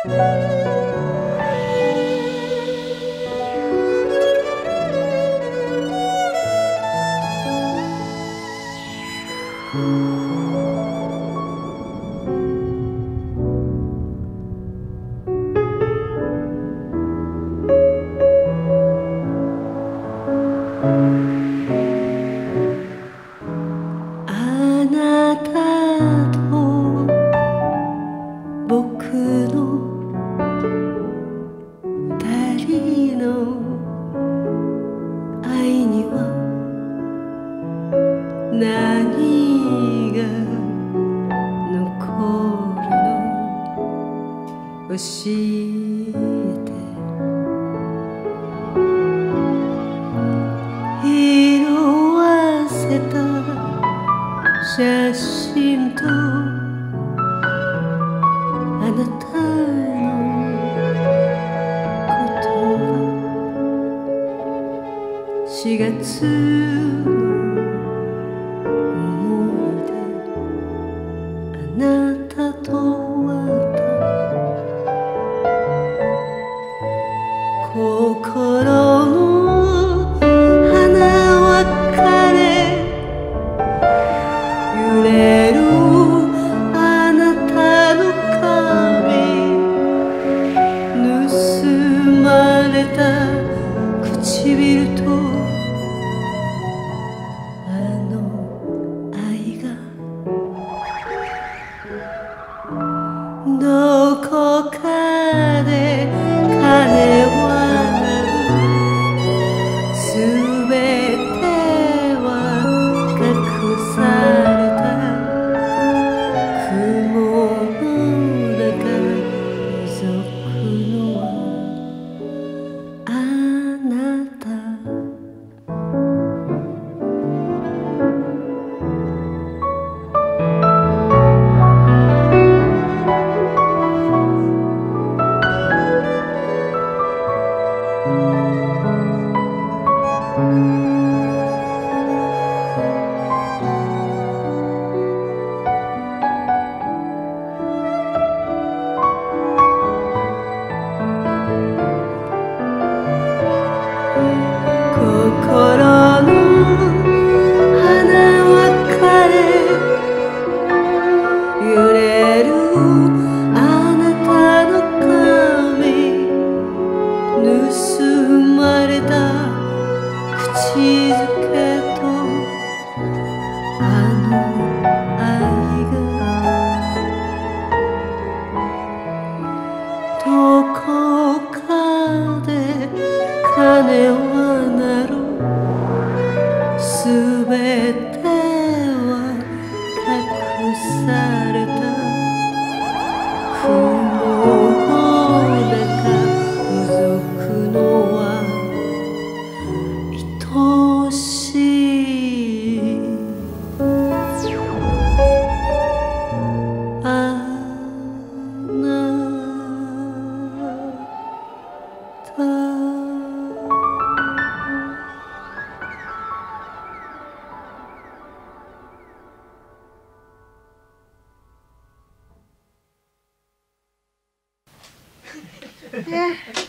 何が残るの教えて色あせた写真とあなたの言葉4月あなたとは心の花は枯れ揺れるあなたの髪盗まれた唇とどこかで鐘は鳴るすべては隠された雲の中覗くのはあなた心の花は枯れ揺れるあなたの髪盗まれた口づけとあの愛がどこかで鐘は鳴るすべては隠された雲の中覗くのは愛しいあなた Yeah.